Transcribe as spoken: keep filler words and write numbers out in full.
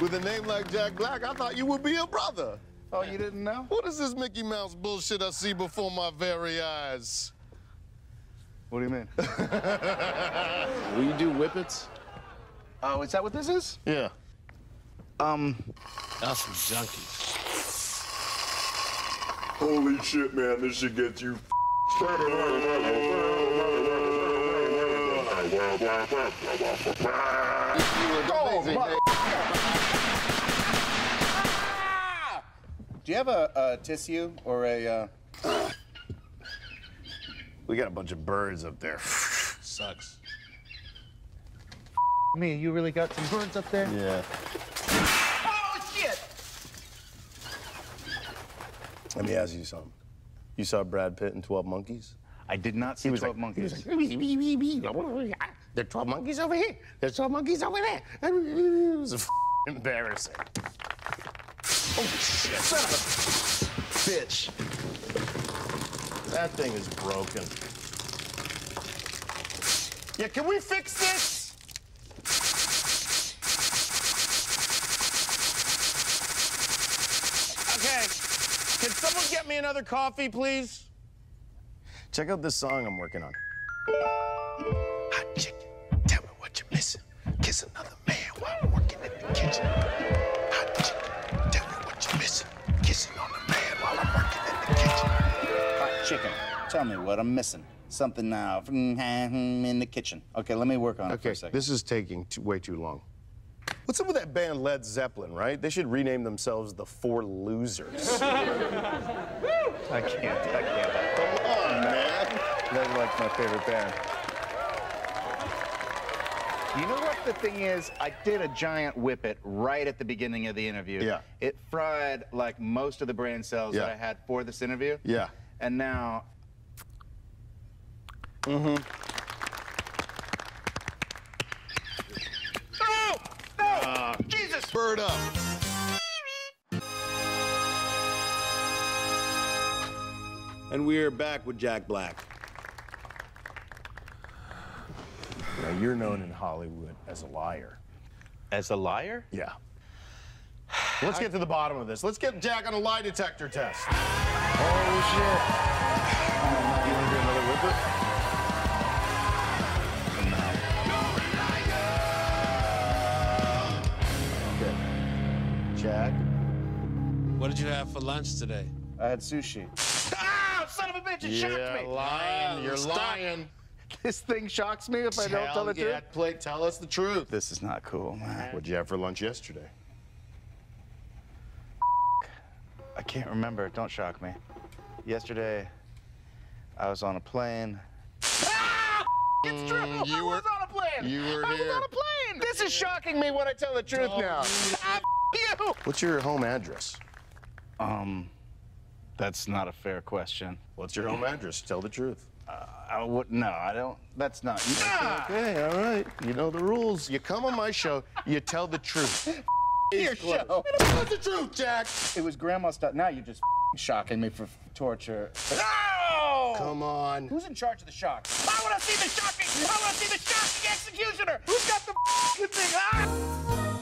With a name like Jack Black, I thought you would be a brother. Oh, you didn't know? What is this Mickey Mouse bullshit I see before my very eyes? What do you mean? Will you do whippets? Oh, is that what this is? Yeah. Um. That's some junkies. Holy shit, man, this shit gets you. Do you have a, a tissue or a, uh... We got a bunch of birds up there. Sucks. Me, you really got some birds up there? Yeah. Oh, shit! Let me ask you something. You saw Brad Pitt in twelve Monkeys? I did not see twelve like, Monkeys. Like, there are twelve monkeys over here. There's twelve monkeys over there. It was f embarrassing. Oh, shit. Son of a bitch. That thing is broken. Yeah, can we fix this? Okay. Can someone get me another coffee, please? Check out this song I'm working on. Hot chicken, tell me what you're missing. Kiss another man while I'm working in the kitchen. Hot chicken, tell me what you're missing. Kissing on the man while I'm working in the kitchen. Hot chicken. Tell me what I'm missing. Something now in the kitchen. Okay, let me work on it for Okay, a second. this is taking too, way too long. What's up with that band Led Zeppelin, right? They should rename themselves the Four Losers. I can't, I can't. Come on, man. They're like my favorite band. You know what the thing is? I did a giant whippet right at the beginning of the interview. Yeah. It fried like most of the brain cells Yeah. that I had for this interview. Yeah. And now... Mm-hmm. No! No! Uh, Jesus! Bird up. And we're back with Jack Black. Now, you're known in Hollywood as a liar. As a liar? Yeah. Let's get to the bottom of this. Let's get Jack on a lie detector test. Oh, shit. You want to do another whipper? Jack? What did you have for lunch today? I had sushi. Ah! Son of a bitch, it shocked me! lying. You're Stop. lying. This thing shocks me if I don't tell the yeah, truth. play, tell us the truth. This is not cool, man. What'd you have for lunch yesterday? I can't remember. Don't shock me. Yesterday, I was on a plane. Ah! It's true! Mm, you I was were- on a plane! you were I here. was on a plane! This is shocking me when I tell the truth Oh, now. Ah, you! What's your home address? Um, that's not a fair question. What's your home address? Tell the truth. Uh, I would, no, I don't. That's not. Ah! Okay, all right. You know the rules. You come on my show, you tell the truth. Your show. Tell the truth, Jack. It was grandma's stuff. Now you're just shocking me for torture. No! Come on. Who's in charge of the shock? I want to see the shocking. I want to see the shocking executioner. Who's got the thing? Ah!